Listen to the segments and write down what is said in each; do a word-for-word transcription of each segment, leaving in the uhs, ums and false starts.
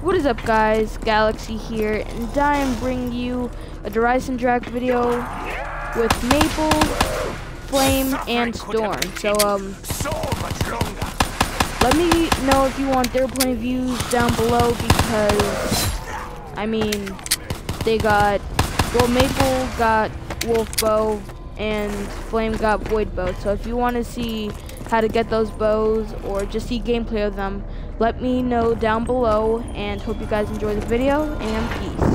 What is up, guys? Galaxy here, and I am bringing you a Horizon Drac video with Maple, Flame, and Storm. So, um, let me know if you want their point of views down below, because, I mean, they got, well, Maple got Wolf Bow, and Flame got Void Bow. So if you want to see how to get those bows, or just see gameplay of them, let me know down below, and hope you guys enjoy the video, and peace.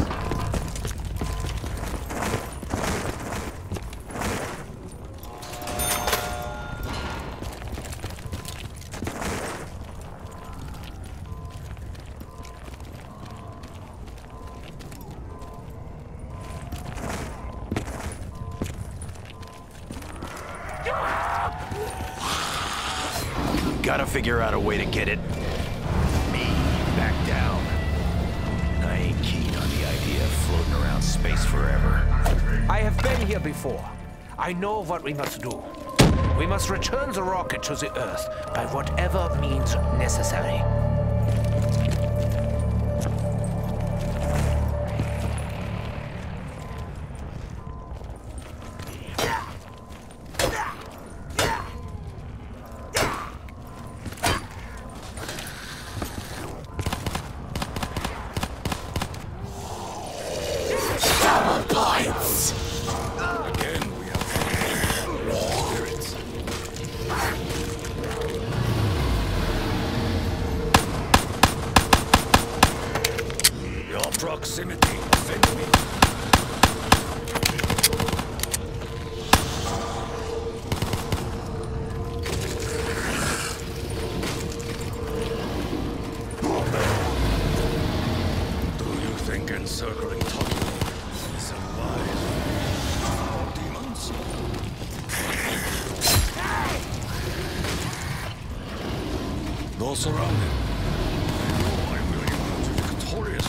Gotta figure out a way to get it. Me back down. I ain't keen on the idea of floating around space forever. I have been here before. I know what we must do. We must return the rocket to the Earth by whatever means necessary. Again, we have spirits. Your proximity offends me. Do you think encircling Tokyo is wise? Demons? Those surrounded. I know I will emerge victorious.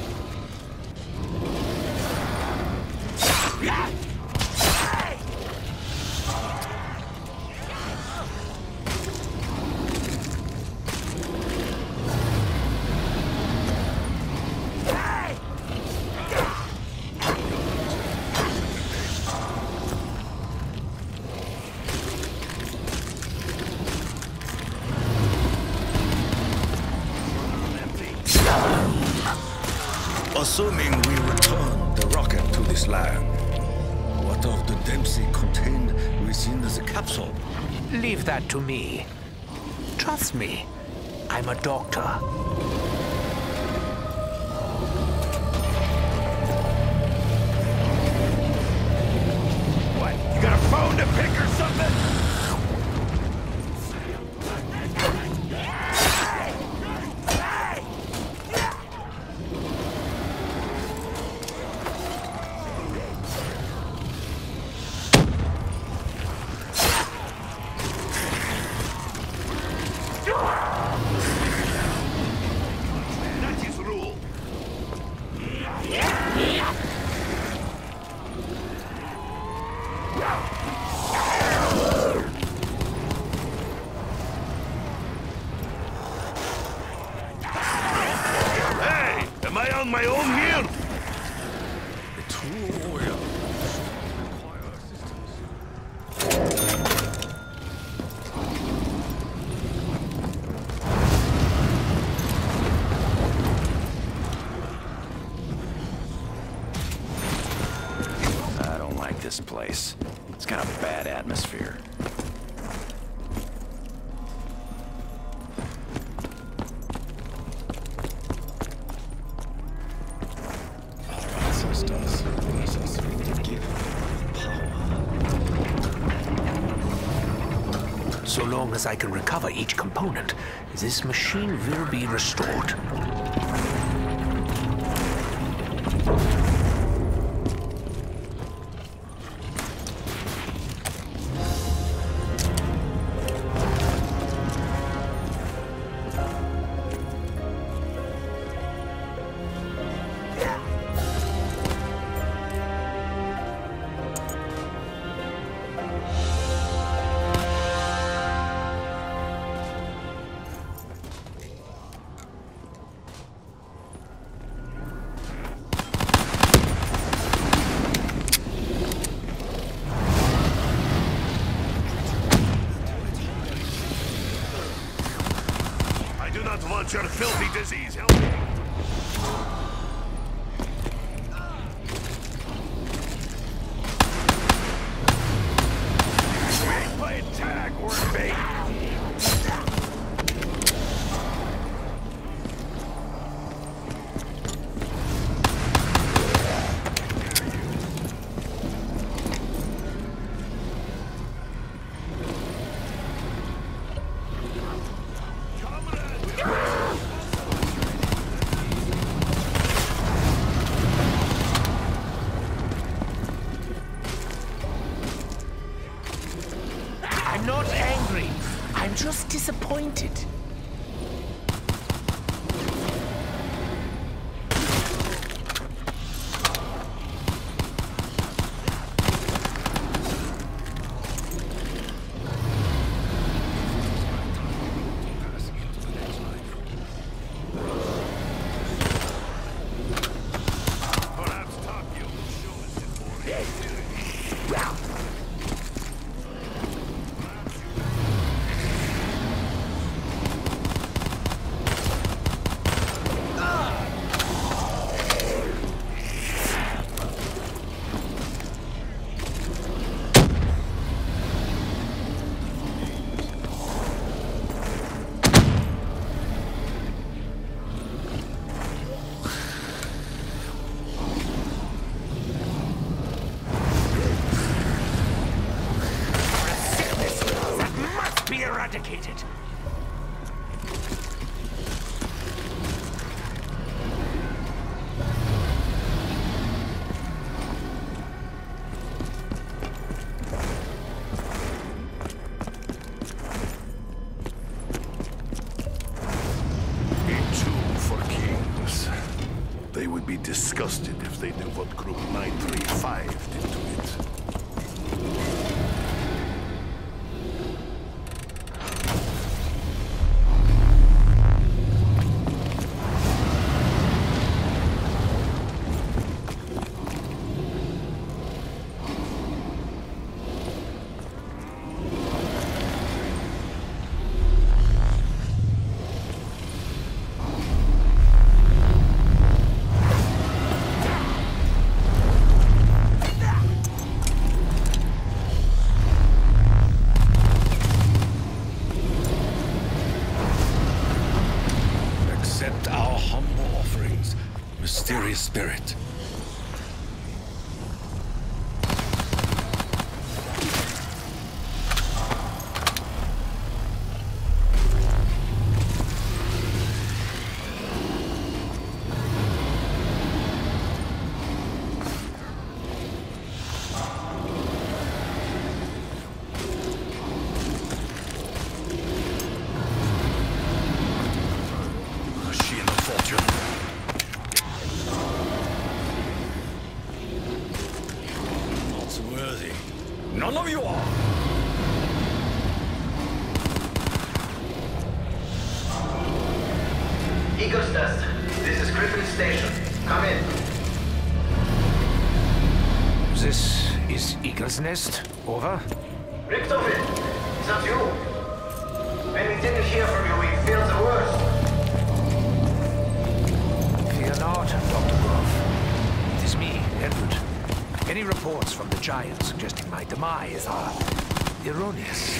Assuming we return the rocket to this land, what of the Dempsey contained within the capsule? Leave that to me. Trust me, I'm a doctor. What? You got a phone to pick or something? That's his rule. Hey, am I on my own here? A true warrior require assistance. I don't like this place. It's got a bad atmosphere. Our ancestors bless us with the gift of power. So long as I can recover each component, this machine will be restored. don't want your filthy disease. Help me. We ain't playing tag, we're bait. I'm not angry. I'm just disappointed. Perhaps Takio will show us it more. Be eradicated. A tomb for kings. They would be disgusted if they knew what Group nine three five did to it. Accept our humble offerings, mysterious spirit. She and the vulture. Not worthy. None of you are. Eagle's Nest, this is Griffin Station. Come in. This is Eagle's Nest. Over. Richtofen, is that you? When we didn't hear from you, we feared the worst. Fear not, Doctor Groff. It is me, Edward. Any reports from the Giants suggesting my demise are erroneous.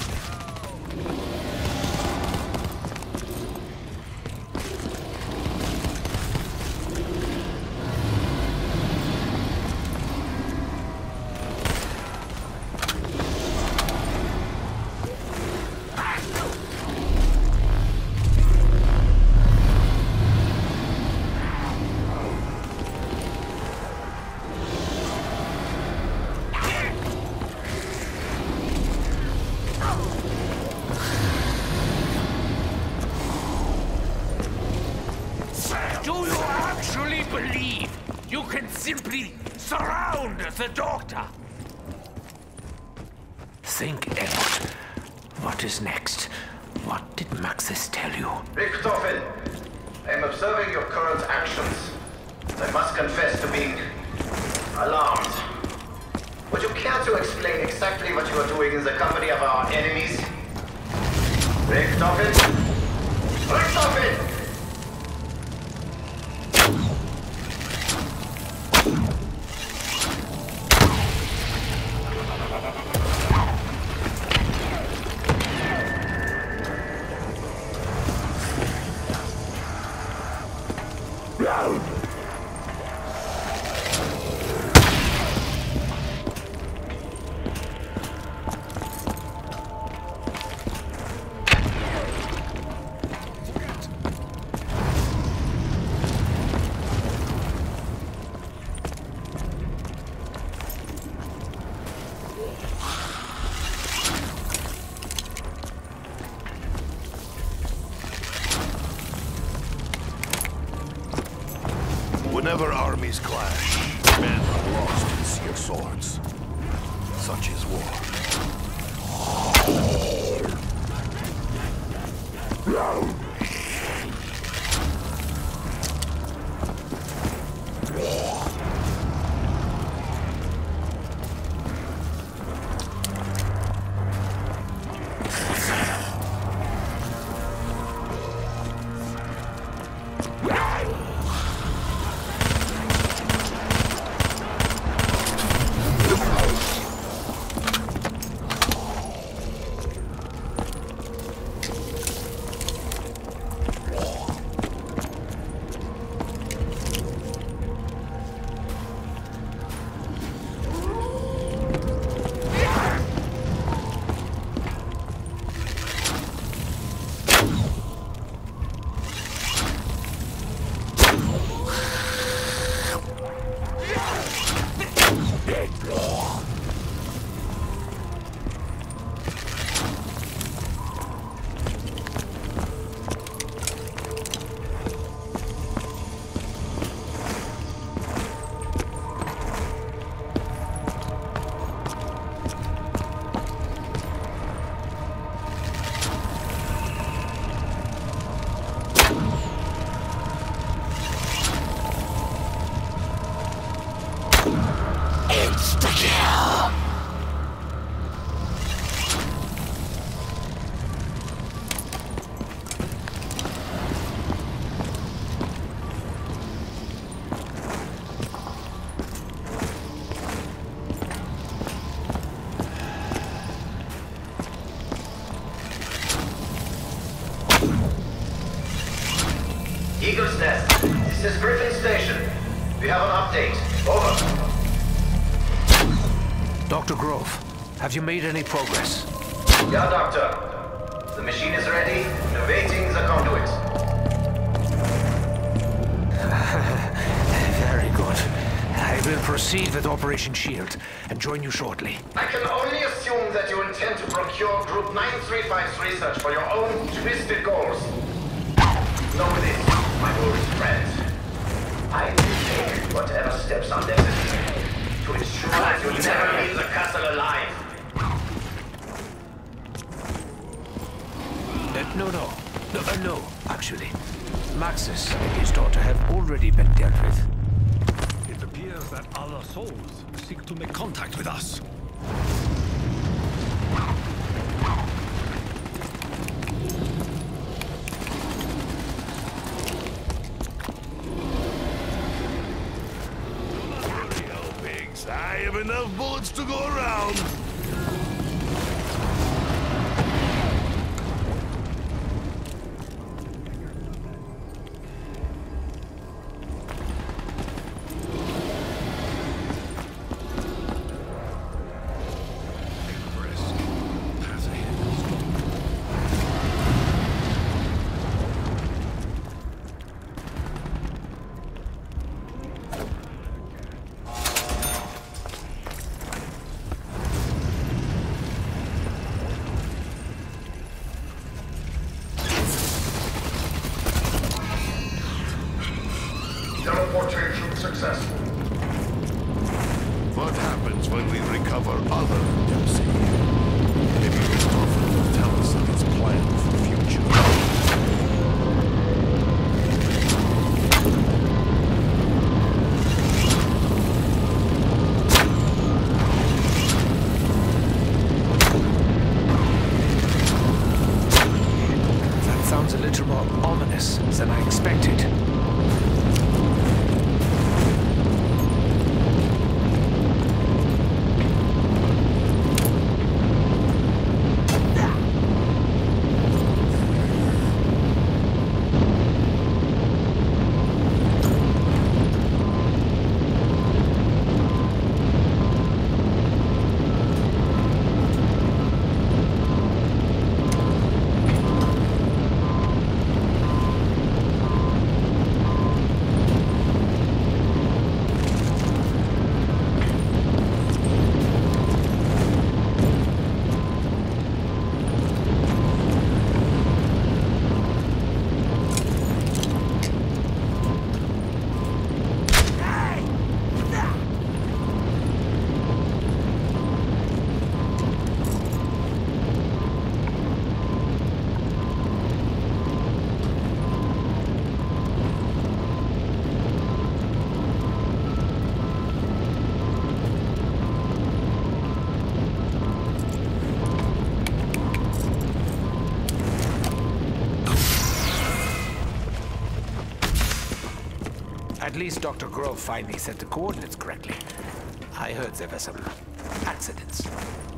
Do you actually believe you can simply surround the Doctor? Think, Edward. What is next? What did Maxis tell you? Richtofen, I am observing your current actions. I must confess to being alarmed. Would you care to explain exactly what you are doing in the company of our enemies? Richtofen? Richtofen! Whenever armies clash, men are lost in sea of swords. Such is war. Eagle's Nest, this is Griffin Station. We have an update. Over. Doctor Grove, have you made any progress? Yeah, Doctor. The machine is ready, and awaiting the conduit. Very good. I will proceed with Operation Shield and join you shortly. I can only assume that you intend to procure Group nine three five's research for your own twisted goals. Know this, my old friend. I will take whatever steps are necessary to ensure that you never leave the castle alive. Uh, no, no. No, uh, no, actually. Maxis and his daughter have already been dealt with. It appears that other souls seek to make contact with us. I have enough bullets to go around. Teleportation successful. What happens when we recover other Dempsey? Maybe Christopher will tell us of his plan for the future. That sounds a little more ominous than I expected. At least Doctor Grove finally set the coordinates correctly. I heard there were some accidents.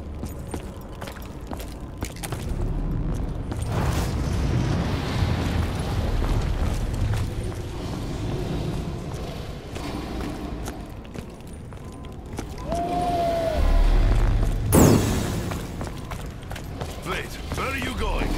Wait, where are you going?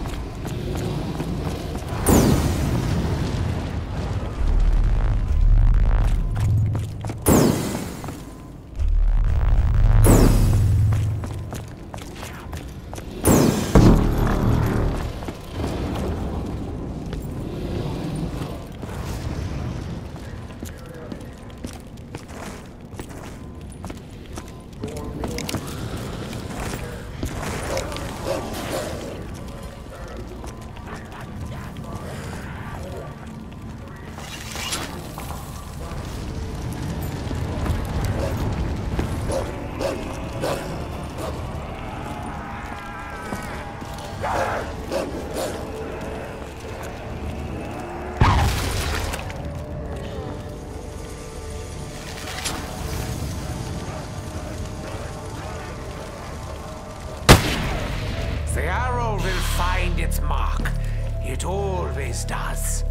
The arrow will find its mark. It always does.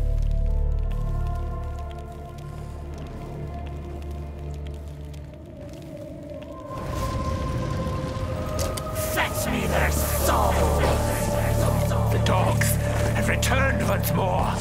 Fetch me their soul! The dogs have returned once more.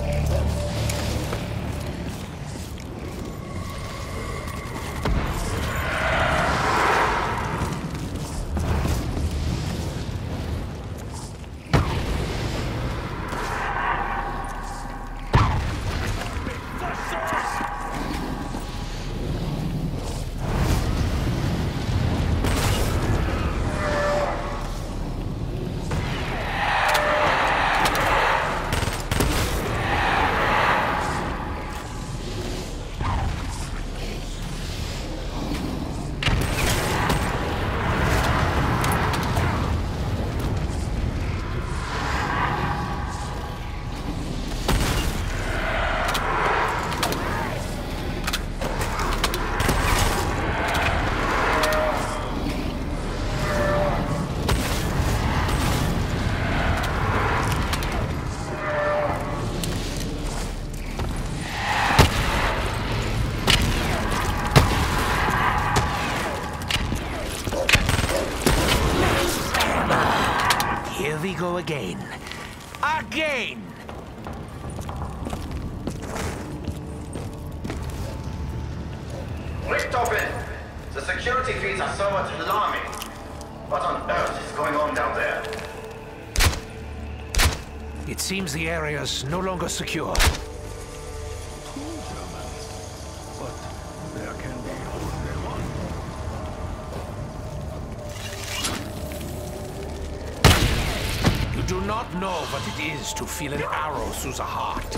Here we go again. Again! Richthofen! The security feeds are somewhat alarming. What on earth is going on down there? It seems the area's no longer secure. But there can be only one. You do not know what it is to feel an arrow through the heart.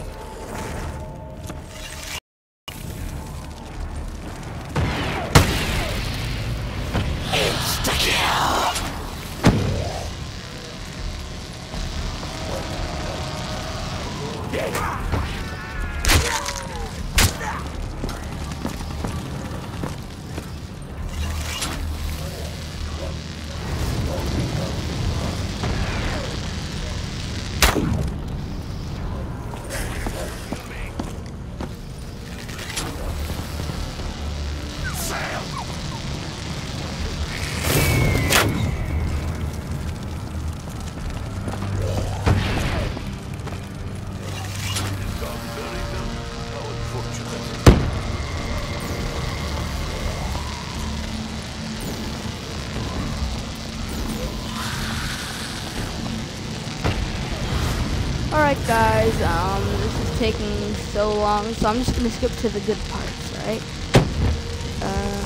Alright guys, um, this is taking so long, so I'm just gonna skip to the good parts, alright? Uh,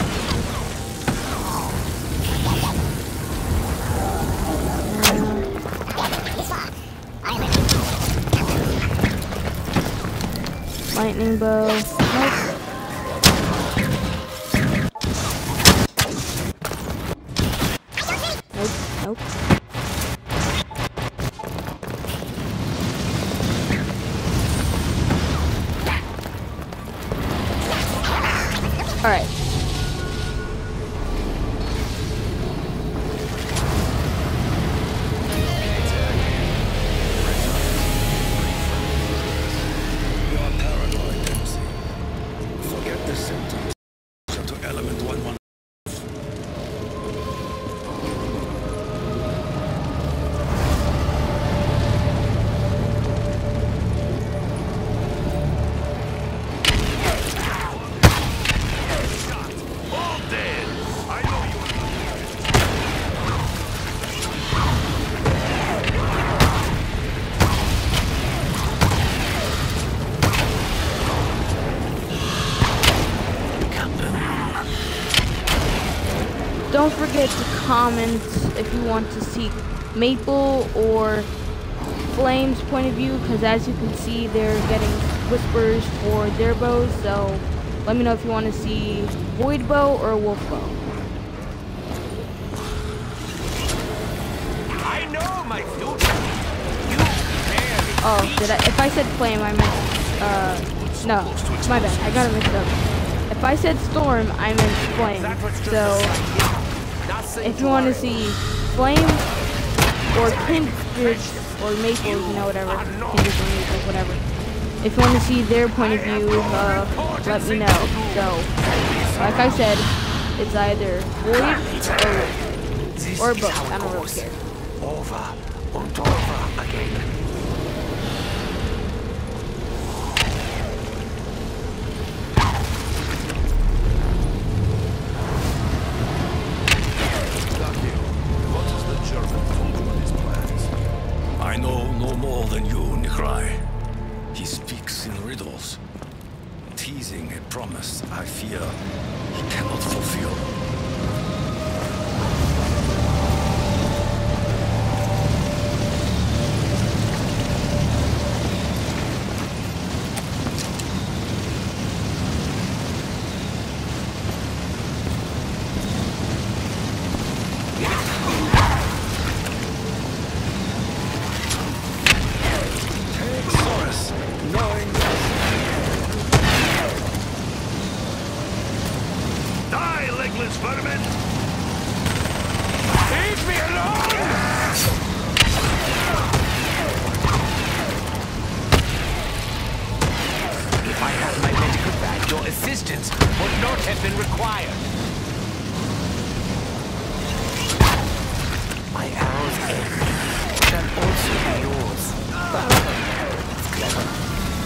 lightning bow. Nope. Nope, nope. don't forget to comment if you want to see Maple or Flame's point of view, because as you can see, they're getting whispers for their bows. So let me know if you want to see Void Bow or Wolf Bow. I know my future. You barely Oh, did I? If I said Flame, I meant uh, no, my bad. I got it mixed up. If I said Storm, I meant Flame. So if you want to see Flame or Kindred or Maple, you know, whatever, Kindred or Maple, whatever. If you want to see their point of view, uh, let me know. So, like I said, it's either Void or, or both. I don't really care. Over and over again. I know no more than you, Nikolai. He speaks in riddles, teasing a promise I fear he cannot fulfill. Assistance would not have been required. My arrow's end shall also be yours. It's clever.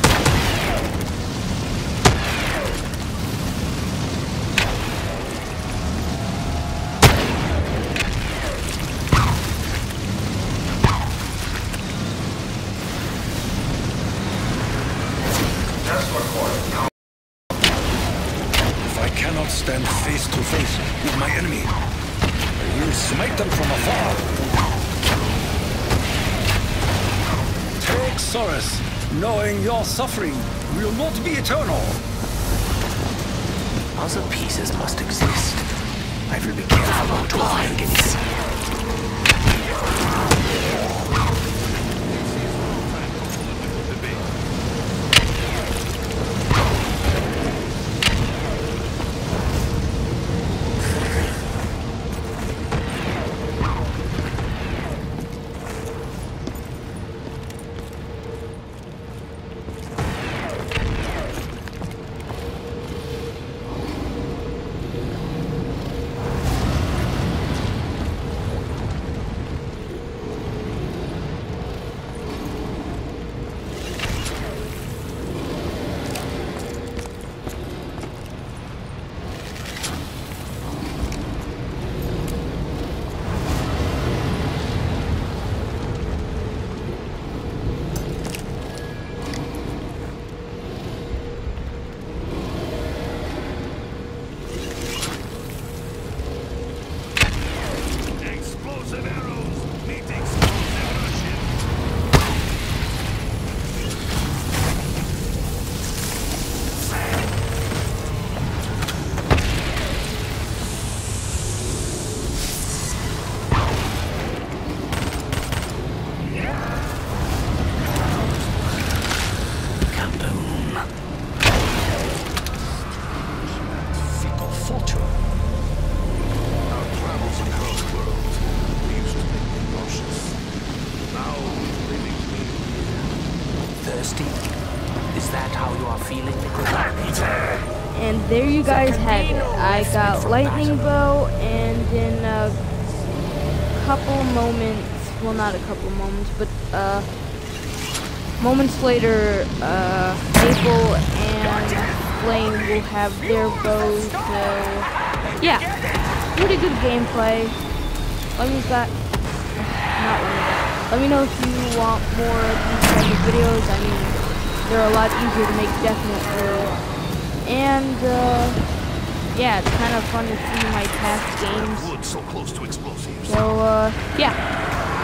Stand face to face with my enemy. I will smite them from afar. Take solace, knowing your suffering will not be eternal. Puzzle pieces must exist. I will be careful not to find any. And there you guys have it. I got lightning bow, and in a couple moments, well, not a couple moments, but uh, moments later, uh, Maple and Flame will have their bows. So yeah, pretty good gameplay. Let me got not let me. Let me know if you want more of these type of videos. I mean, they're a lot easier to make, definitely. And uh, yeah, it's kind of fun to see my past games. Wood so close to explosives. So, uh, yeah.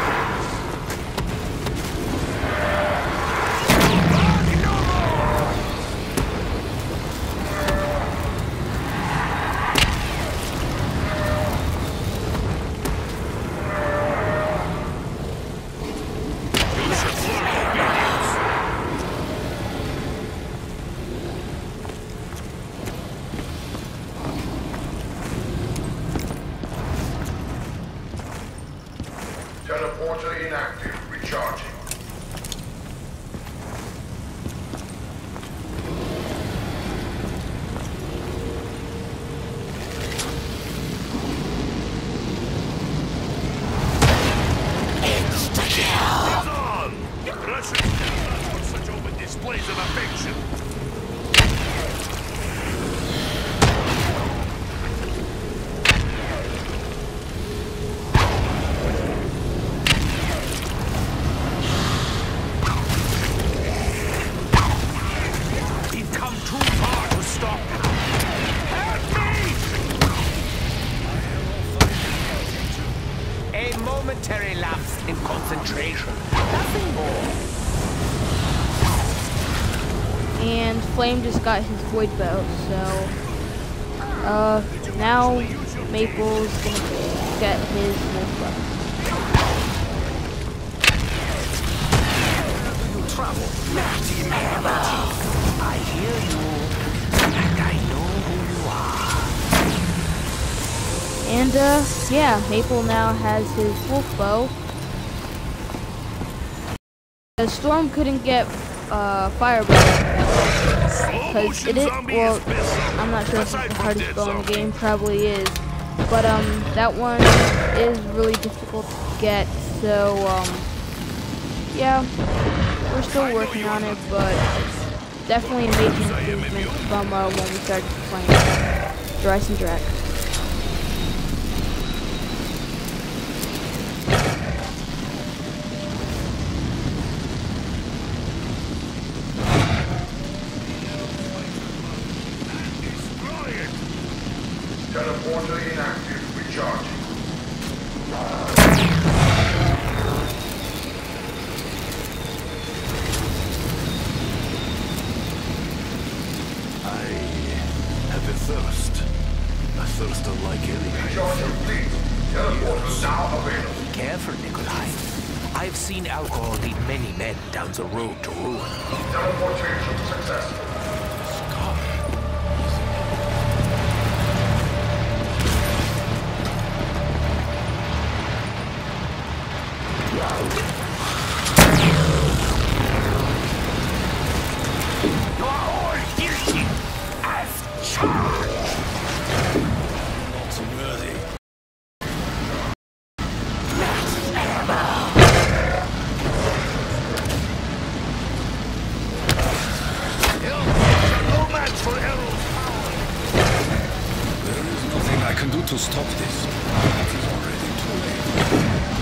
Teleporter inactive. Recharging. Insta-kill! On! Russians cannot for such open displays of affection. Momentary lapse in concentration. Nothing more. And Flame just got his void bow, so uh now Maple's gonna get his wolf bow. You travel. I hear you, and I know who you are. And uh yeah, Maple now has his wolf bow. The Storm couldn't get uh fireball because it is, well, I'm not sure if it's the hardest bow in the game, probably is, but um that one is really difficult to get, so um yeah, we're still working on it, but definitely making improvements from uh, when we started playing Dryce and Drac. Teleporter inactive. Recharging. I have a thirst. A thirst unlike any. Recharge complete. Teleporter now available. Careful, Nikolai. I've seen alcohol lead many men down the road to ruin. Teleportation successful. To stop this. It is already too late.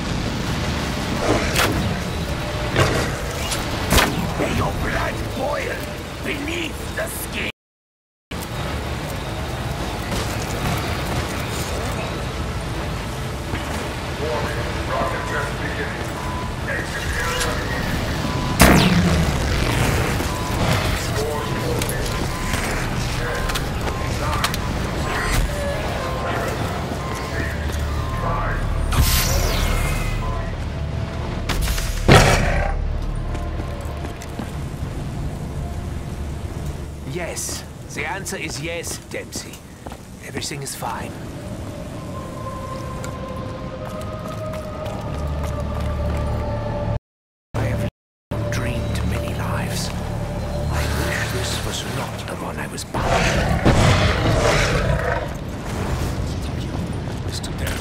May your blood boil beneath the skin. Warning. Rocket test beginning. Exit area. Doors closing. Ten. Nine. Yes. The answer is yes, Dempsey. Everything is fine. I have dreamed many lives. I wish this was not the one I was bound to. It's too damn.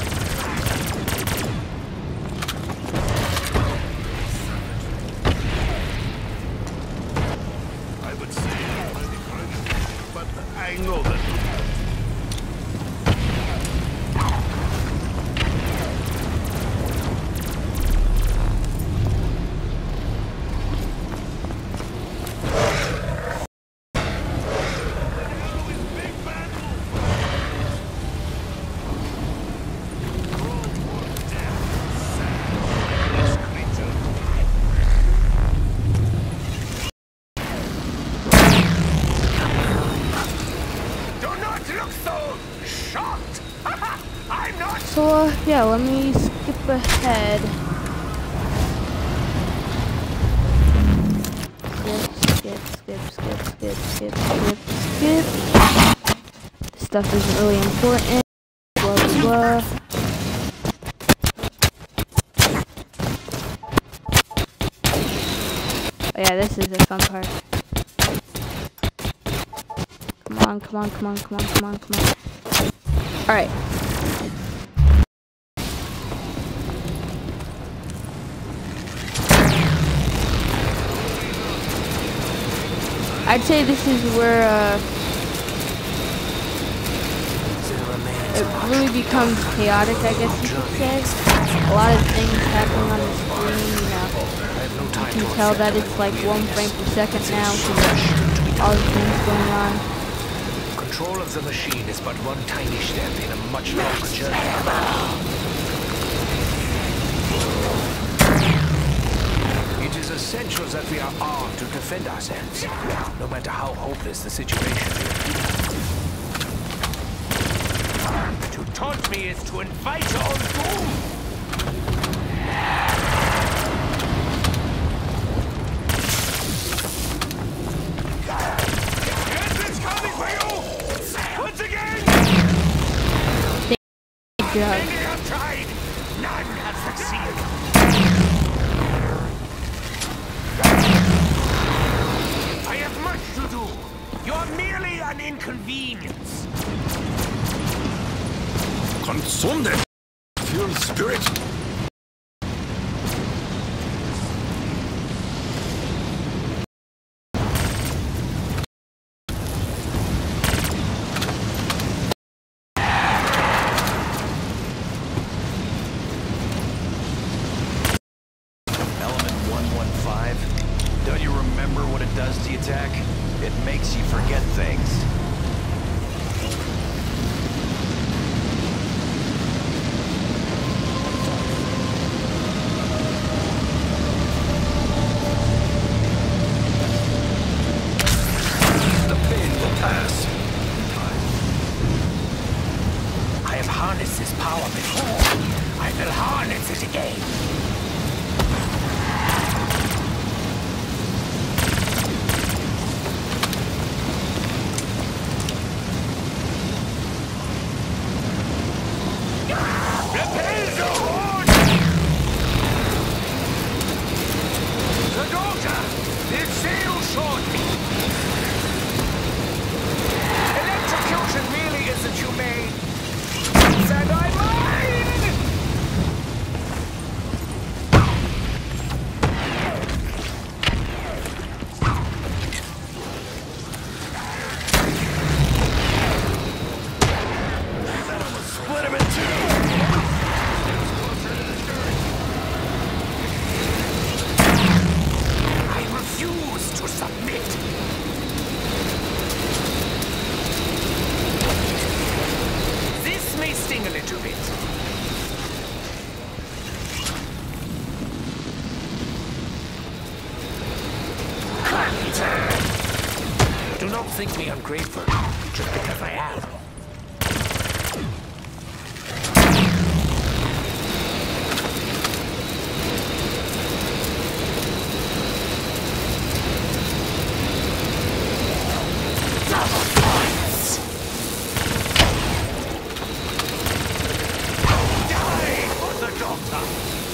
I would say already credited, but I know that. yeah, let me skip ahead. Skip, skip, skip, skip, skip, skip, skip, skip. This stuff isn't really important. Blah, blah, blah. Oh yeah, this is the fun part. Come on, come on, come on, come on, come on, come on. Alright. I'd say this is where uh, it really becomes chaotic, I guess you could say. A lot of things happening on the screen, you know. You can tell that it's like one frame per second now because all the things going on. Control of the machine is but one tiny step in a much longer journey. It is essential that we are armed to defend ourselves, no matter how hopeless the situation is. To taunt me is to invite your own doom! Yeah. Many have tried, none have succeeded. I have much to do. You're merely an inconvenience. Consume them! Fuel spirit! Don't you remember what it does to the attack? It makes you forget things. The pain will pass. I have harnessed this power before. I will harness it again. Do not think me ungrateful, just because I am. Die for the doctor!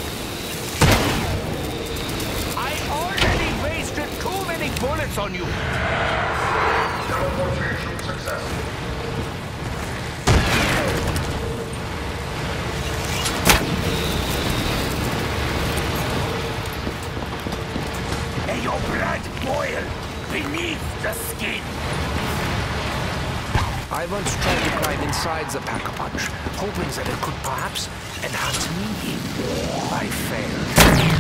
I already wasted too many bullets on you! Teleportation successful. May your blood boil beneath the skin! I once tried to climb inside the Pack-a-Punch, hoping that it could perhaps enhance me. I failed.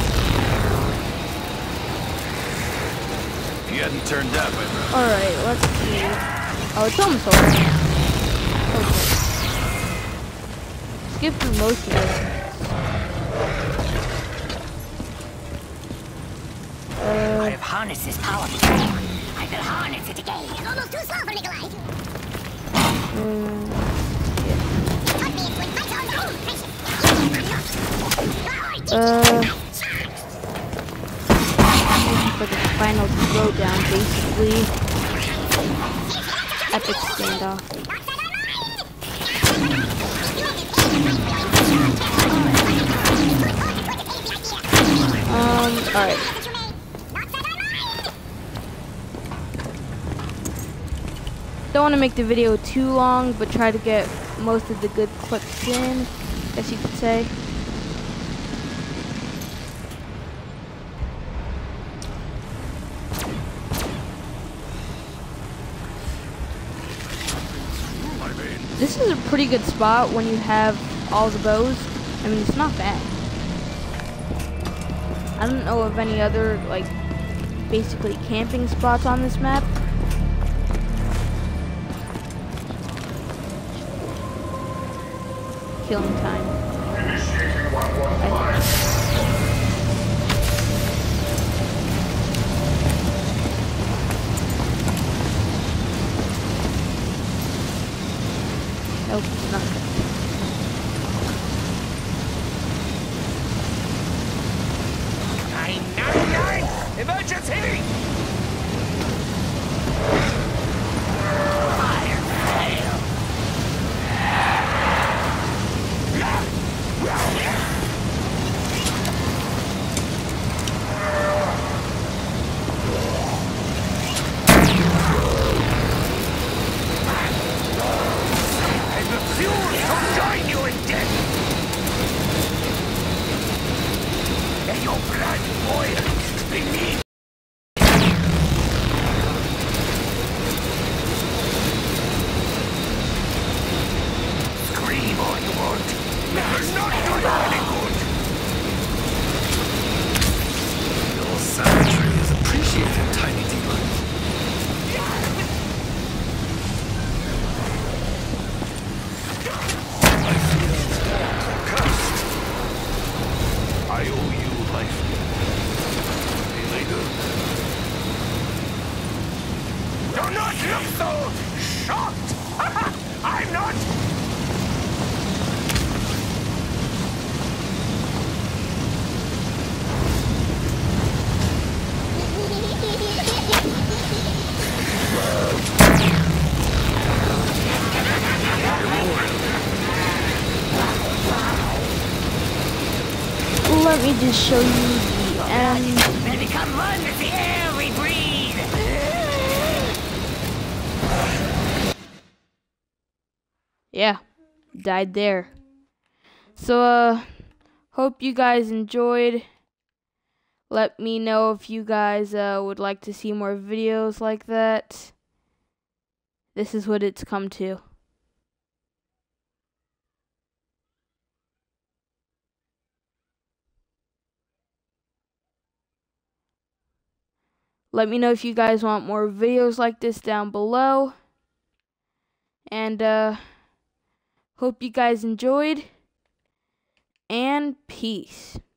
You hadn't turned up. Alright, let's see. Oh, it's almost over. Okay. Skip through most of it. Uh, I have harnessed this power before. I will harness it again. It's almost too slow for Nikolai. um, yeah. Taught me to invite your own doom, precious. Uh, for the final throwdown, basically. Epic standoff. Um, alright. Don't want to make the video too long, but try to get most of the good clips in, I guess you could say. This is a pretty good spot when you have all the bows. I mean, it's not bad. I don't know of any other, like, basically camping spots on this map. Killing time. Initiating one one five. Nope, it's not. nine nine nine! Emergency! Fire fail! I refuse to join you in death! May your blood boil beneath! Scream all you want! It will not do you any good! Your savagery is appreciated, Tiny Demon. I feel cursed. I owe you life. Illegal. Do not look so shocked! I'm not! Let me just show you the end. Gonna become one with the air we breathe. Yeah, died there. So, uh, hope you guys enjoyed. Let me know if you guys uh, would like to see more videos like that. This is what it's come to. Let me know if you guys want more videos like this down below. And, uh, hope you guys enjoyed. And peace.